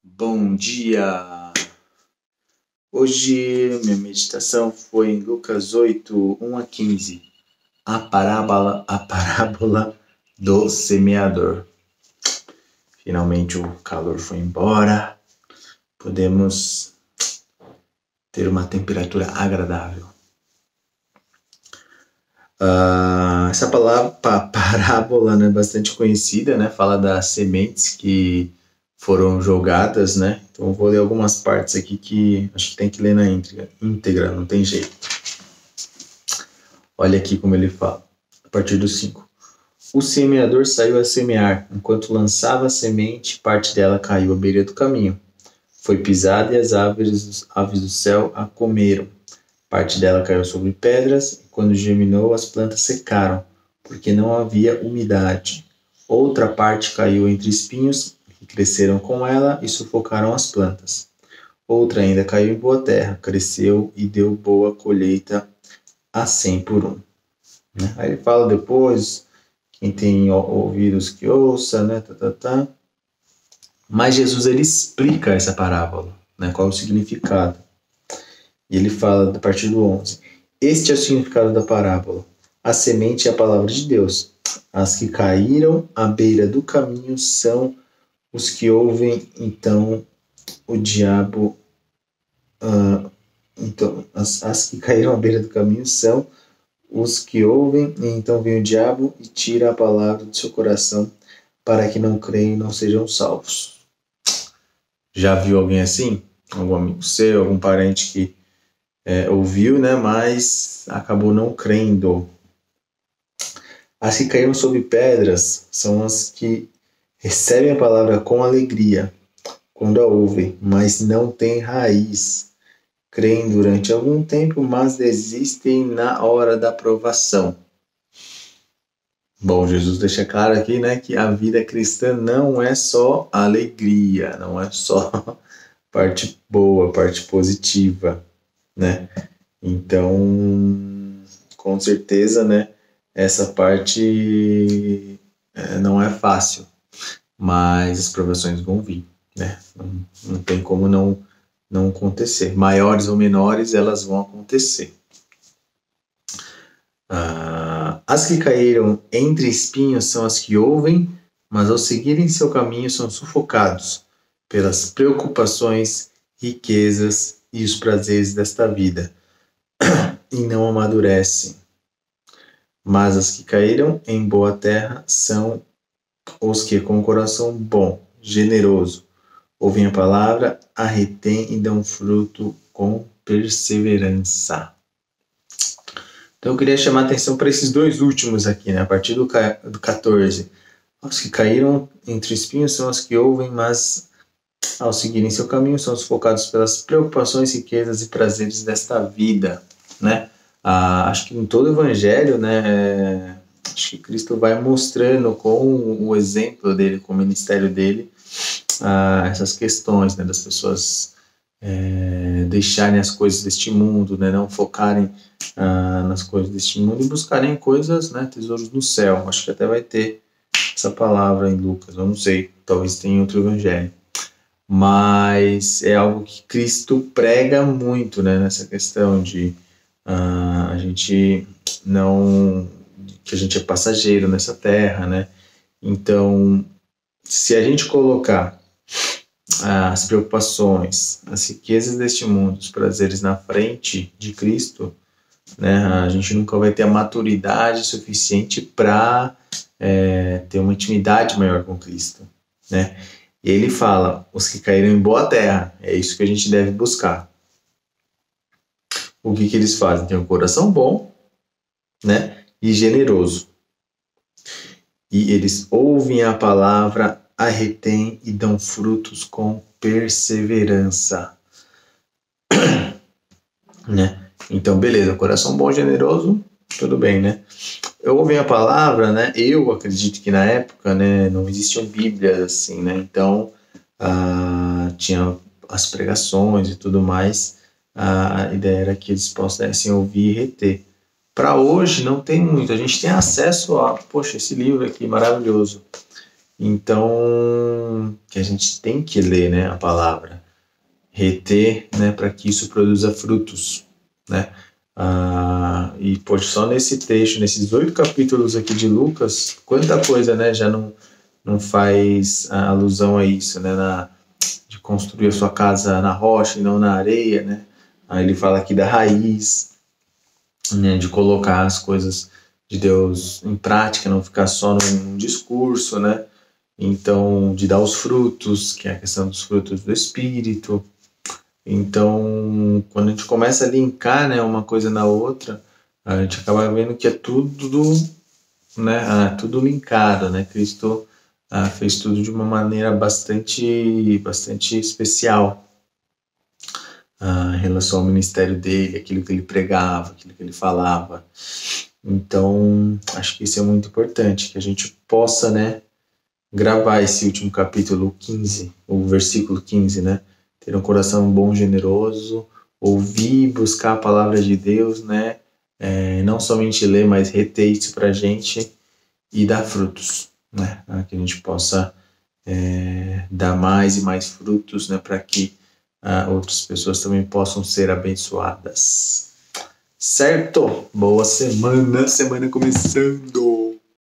Bom dia! Hoje minha meditação foi em Lucas 8, 1 a 15, a parábola do semeador. Finalmente o calor foi embora, podemos ter uma temperatura agradável. Essa parábola é bastante conhecida, né? Fala das sementes que foram jogadas, né? Então eu vou ler algumas partes aqui que acho que tem que ler na íntegra, não tem jeito. Olha aqui como ele fala, a partir do 5. O semeador saiu a semear. Enquanto lançava a semente, parte dela caiu à beira do caminho. Foi pisada e as aves do céu a comeram. Parte dela caiu sobre pedras e quando germinou as plantas secaram, porque não havia umidade. Outra parte caiu entre espinhos que cresceram com ela e sufocaram as plantas. Outra ainda caiu em boa terra, cresceu e deu boa colheita a 100 por 1. Aí ele fala depois, quem tem ouvidos que ouça, né? Mas Jesus ele explica essa parábola, né? Qual é o significado. E ele fala a partir do 11. Este é o significado da parábola. A semente é a palavra de Deus. As que caíram à beira do caminho são os que ouvem, então o diabo... as que caíram à beira do caminho são os que ouvem, e então vem o diabo e tira a palavra do seu coração para que não creiam e não sejam salvos. Já viu alguém assim? Algum amigo seu, algum parente que ouviu, né, mas acabou não crendo. As que caíram sobre pedras são as que recebem a palavra com alegria quando a ouvem, mas não têm raiz. Creem durante algum tempo, mas desistem na hora da provação. Bom, Jesus deixa claro aqui, né, que a vida cristã não é só alegria, não é só parte boa, parte positiva, né? Então, com certeza, né, essa parte não é fácil, mas as provações vão vir, né? Não tem como não acontecer. Maiores ou menores, elas vão acontecer. As que caíram entre espinhos são as que ouvem, mas ao seguirem seu caminho são sufocados pelas preocupações, riquezas e os prazeres desta vida, e não amadurecem. Mas as que caíram em boa terra são os que com o coração bom, generoso, ouvem a palavra, a retêm e dão fruto com perseverança. Então eu queria chamar a atenção para esses dois últimos aqui, né? A partir do 14. Os que caíram entre espinhos são os que ouvem, mas ao seguirem seu caminho são sufocados pelas preocupações, riquezas e prazeres desta vida, né? Acho que em todo o evangelho, né, acho que Cristo vai mostrando com o exemplo dele, com o ministério dele, essas questões, né, das pessoas deixarem as coisas deste mundo, né, não focarem nas coisas deste mundo e buscarem coisas, né, tesouros no céu. Acho que até vai ter essa palavra em Lucas, eu não sei, talvez tenha em outro evangelho. Mas é algo que Cristo prega muito, né, nessa questão de a gente não... que a gente é passageiro nessa terra, né? Então, se a gente colocar as preocupações, as riquezas deste mundo, os prazeres na frente de Cristo, né, a gente nunca vai ter a maturidade suficiente para ter uma intimidade maior com Cristo, né? E ele fala, os que caíram em boa terra, é isso que a gente deve buscar. O que eles fazem? Tem um coração bom, né, e generoso. E eles ouvem a palavra, a retêm e dão frutos com perseverança. Né? Então, beleza, coração bom, generoso, tudo bem, né? Eu ouvi a palavra, né? Eu acredito que na época, né, não existiam bíblias assim, né? Então, tinha as pregações e tudo mais. A ideia era que eles pudessem ouvir e reter. Para hoje não tem muito, a gente tem acesso a, poxa, esse livro aqui maravilhoso, Então, que a gente tem que ler, né, a palavra, reter, né, para que isso produza frutos, né? E poxa, só nesse texto, nesses 8 capítulos aqui de Lucas, quanta coisa, né, já não faz alusão a isso, né, de construir a sua casa na rocha e não na areia, né? Aí ele fala aqui da raiz, né, de colocar as coisas de Deus em prática, não ficar só num discurso, né? Então, de dar os frutos, que é a questão dos frutos do Espírito. Então, quando a gente começa a linkar, né, uma coisa na outra, a gente acaba vendo que é tudo, né, tudo linkado, né? Cristo fez tudo de uma maneira bastante especial em relação ao ministério dele, aquilo que ele pregava, aquilo que ele falava. Então, acho que isso é muito importante, que a gente possa, né, gravar esse último capítulo 15, o versículo 15, né? Ter um coração bom, generoso, ouvir, buscar a palavra de Deus, né? Não somente ler, mas reter isso pra gente e dar frutos, né? Que a gente possa dar mais e mais frutos, né? Para que outras pessoas também possam ser abençoadas. Certo? Boa semana começando!